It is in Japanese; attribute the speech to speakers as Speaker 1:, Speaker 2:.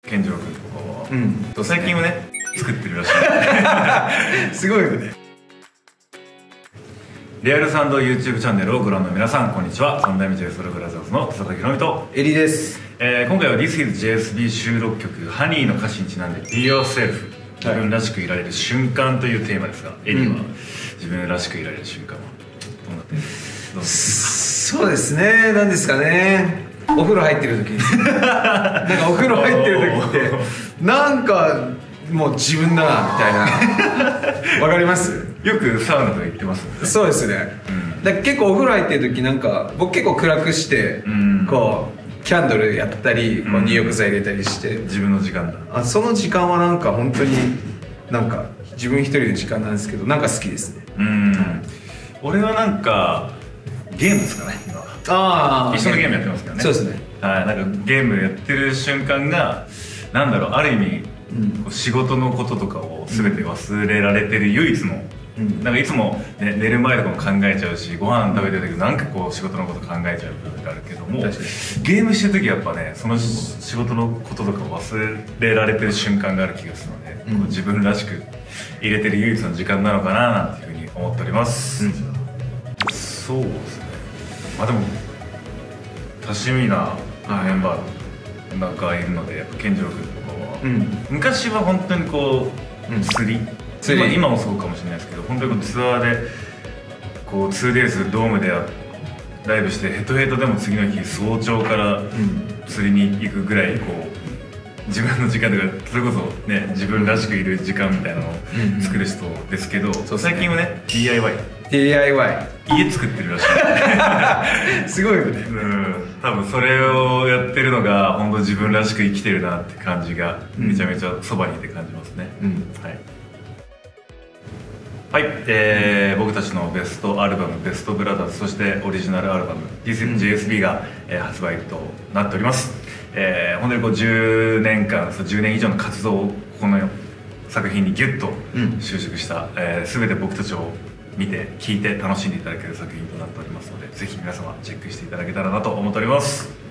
Speaker 1: 健次郎君とかは、最近はね作ってるらしい
Speaker 2: すごいよね。
Speaker 1: リアルサンド YouTube チャンネルをご覧の皆さん、こんにちは。三代目 JSOULBROTHERS の佐々木宏美と
Speaker 2: エリです。
Speaker 1: 今回は This is JSB 収録曲「Honey」の歌詞にちなんで Be Yourself 自分らしくいられる瞬間というテーマですが、エリは自分らしくいられる瞬間はどうなってるんですか？
Speaker 2: そうですね、なんですかね、お風呂入ってる時になんかお風呂入ってる時ってなんかもう自分だなみたいなわかります？
Speaker 1: よくサウナとか行ってますもんね。
Speaker 2: そうですね、だから結構お風呂入ってる時なんか僕結構暗くして、こうキャンドルやったり、こう入浴剤入れたりして、
Speaker 1: 自分の時間だ。
Speaker 2: その時間はなんか本当になんか自分一人の時間なんですけど、なんか好きですね。
Speaker 1: 俺はなんかゲームですかね、今は。一緒のゲームやってますけどね。
Speaker 2: そうですね。
Speaker 1: はい、なんかゲームやってる瞬間がなんだろう、ある意味、仕事のこととかを全て忘れられてる唯一の、なんかいつも、ね、寝る前とかも考えちゃうし、ご飯食べてる時なんかこう仕事のこと考えちゃう部分があるけども、ゲームしてる時はやっぱね、その仕事のこととかを忘れられてる瞬間がある気がするので、こう自分らしく入れてる唯一の時間なのかななんていうふうに思っております。そうですね、まあでも多趣味なメンバーがいるので、やっぱ健次郎君とかは、昔は本当にこう釣り、今もそうかもしれないですけど、本当にこうツアーでこう 2days ドームでライブしてヘトヘトでも次の日早朝から釣りに行くぐらいこう自分の時間とか、それこそね自分らしくいる時間みたいなのを作る人ですけど、最近はね DIY 家作ってるらしいすごいよね。多分それをやってるのが本当自分らしく生きてるなって感じがめちゃめちゃそばにいて感じますね。はい、僕たちのベストアルバム「ベストブラザーズ」、そしてオリジナルアルバム「This is JSB」が、発売となっております。本当にこう10年間、10年以上の活動をこの作品にギュッと収縮した、全て僕たちを見て聴いて楽しんでいただける作品となっておりますので、ぜひ皆様チェックしていただけたらなと思っております。